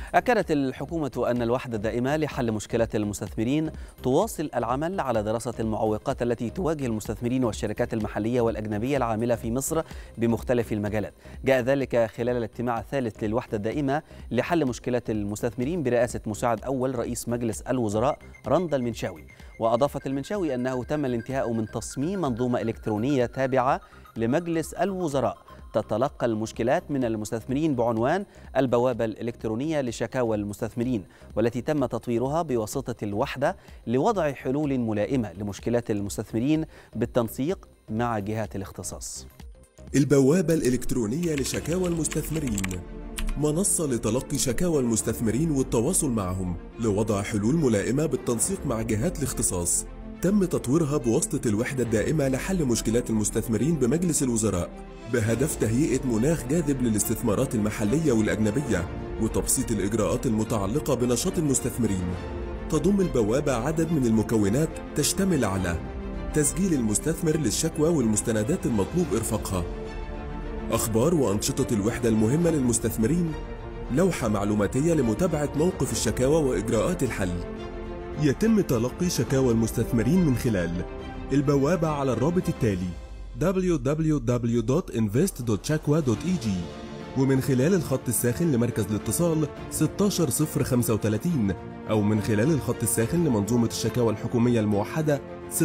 أكدت الحكومة أن الوحدة الدائمة لحل مشكلات المستثمرين تواصل العمل على دراسة المعوقات التي تواجه المستثمرين والشركات المحلية والأجنبية العاملة في مصر بمختلف المجالات. جاء ذلك خلال الاجتماع الثالث للوحدة الدائمة لحل مشكلات المستثمرين برئاسة مساعد أول رئيس مجلس الوزراء رندا المنشاوي. وأضافت المنشاوي أنه تم الانتهاء من تصميم منظومة إلكترونية تابعة لمجلس الوزراء تتلقى المشكلات من المستثمرين بعنوان البوابة الإلكترونية لشكاوى المستثمرين، والتي تم تطويرها بواسطة الوحدة لوضع حلول ملائمة لمشكلات المستثمرين بالتنسيق مع جهات الاختصاص. البوابة الإلكترونية لشكاوى المستثمرين منصة لتلقي شكاوى المستثمرين والتواصل معهم لوضع حلول ملائمة بالتنسيق مع جهات الاختصاص. تم تطويرها بواسطة الوحدة الدائمة لحل مشكلات المستثمرين بمجلس الوزراء بهدف تهيئة مناخ جاذب للاستثمارات المحلية والأجنبية وتبسيط الإجراءات المتعلقة بنشاط المستثمرين. تضم البوابة عدد من المكونات تشتمل على تسجيل المستثمر للشكوى والمستندات المطلوب إرفاقها، أخبار وأنشطة الوحدة المهمة للمستثمرين، لوحة معلوماتية لمتابعة موقف الشكاوى وإجراءات الحل. يتم تلقي شكاوى المستثمرين من خلال البوابة على الرابط التالي www.invest.chakwa.eg ومن خلال الخط الساخن لمركز الاتصال 16035 أو من خلال الخط الساخن لمنظومة الشكاوى الحكومية الموحدة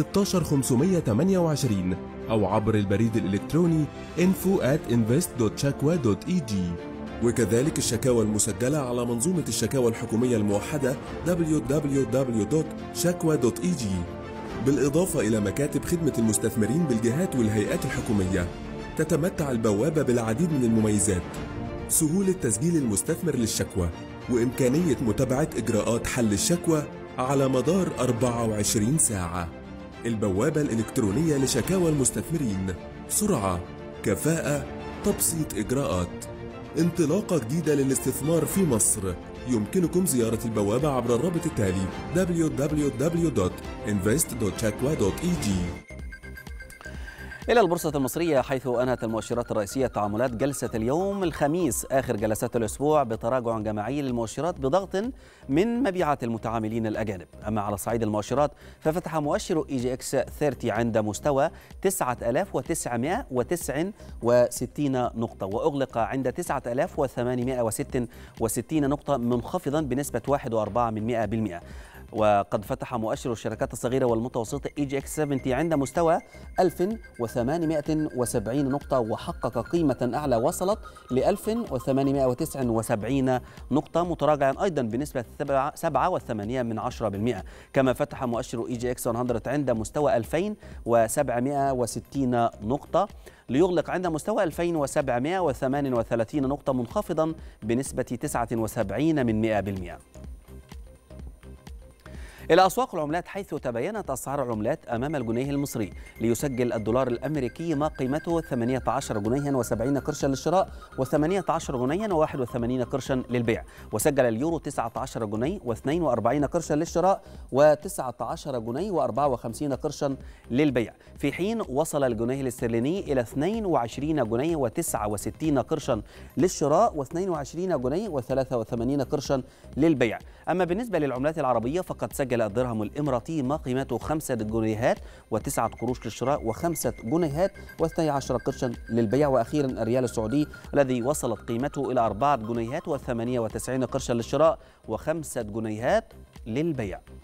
16528 أو عبر البريد الإلكتروني info@invest.chakwa.eg. وكذلك الشكاوى المسجلة على منظومة الشكاوى الحكومية الموحدة www.chakwa.eg، بالإضافة إلى مكاتب خدمة المستثمرين بالجهات والهيئات الحكومية. تتمتع البوابة بالعديد من المميزات: سهولة تسجيل المستثمر للشكوى وإمكانية متابعة إجراءات حل الشكوى على مدار 24 ساعة. البوابة الإلكترونية لشكاوى المستثمرين، سرعة، كفاءة، تبسيط إجراءات. انطلاقة جديدة للاستثمار في مصر. يمكنكم زيارة البوابة عبر الرابط التالي www.invest.chakwa.eg. إلى البورصة المصرية، حيث أنهت المؤشرات الرئيسية تعاملات جلسة اليوم الخميس آخر جلسات الأسبوع بتراجع جماعي للمؤشرات بضغط من مبيعات المتعاملين الأجانب. أما على صعيد المؤشرات ففتح مؤشر EGX 30 عند مستوى 9969 نقطة، وأغلق عند 9866 نقطة، منخفضا بنسبة 1.4%. وقد فتح مؤشر الشركات الصغيرة والمتوسطة EGX 70 عند مستوى 1870 نقطة، وحقق قيمة أعلى وصلت ل 1879 نقطة، متراجعا أيضا بنسبة 7.8%. كما فتح مؤشر EGX 100 عند مستوى 2760 نقطة، ليغلق عند مستوى 2738 نقطة، منخفضا بنسبة 79%. إلى أسواق العملات، حيث تباينت أسعار العملات أمام الجنيه المصري، ليسجل الدولار الأمريكي ما قيمته 18 جنيها و70 قرشا للشراء و18 جنيها و81 قرشا للبيع. وسجل اليورو 19 جنيه و42 قرشا للشراء و19 جنيه و54 قرشا للبيع، في حين وصل الجنيه الاسترليني إلى 22 جنيه و69 قرشا للشراء و22 جنيه و83 قرشا للبيع. أما بالنسبة للعملات العربية فقد سجل الدرهم الإماراتي ما قيمته 5 جنيهات و9 قروش للشراء و5 جنيهات و12 قرشا للبيع. وأخيرا الريال السعودي الذي وصلت قيمته إلى 4 جنيهات و98 قرشا للشراء و5 جنيهات للبيع.